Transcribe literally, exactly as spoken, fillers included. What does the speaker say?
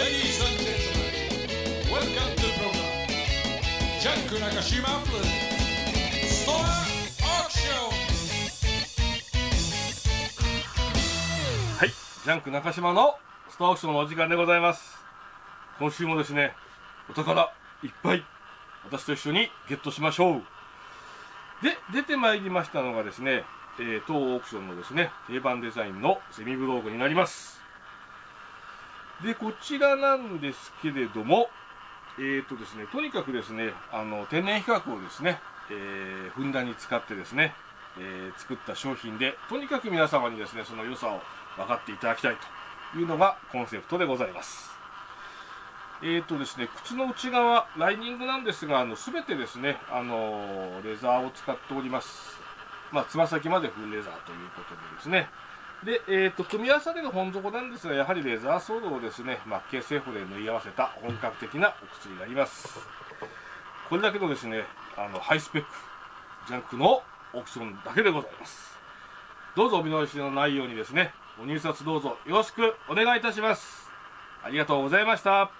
Ladies and gentlemen, welcome to the program. ジャンク中島プレゼンツストアオークション。 はい、ジャンク中島のストアオークションのお時間でございます。今週もですね、お宝いっぱい私と一緒にゲットしましょう。で、出てまいりましたのがですね、えー、当オークションのですね、定番デザインのセミブローグになります。で、こちらなんですけれども、えーとですね、とにかくですね、あの天然皮革をですね、えー、ふんだんに使ってですね、えー、作った商品で、とにかく皆様にですね、その良さを分かっていただきたいというのがコンセプトでございます。えーとですね、靴の内側、ライニングなんですが、あの全てですね、あのレザーを使っております。まあ、つま先までフルレザーということでですね。で、えーと、組み合わされる本底なんですが、やはりレザーソールをですね、マッケイ製法で縫い合わせた本格的なお靴になります。これだけのですね、あのハイスペック、ジャンクのオークションだけでございます。どうぞお見逃しのないようにですね、ご入札どうぞよろしくお願いいたします。ありがとうございました。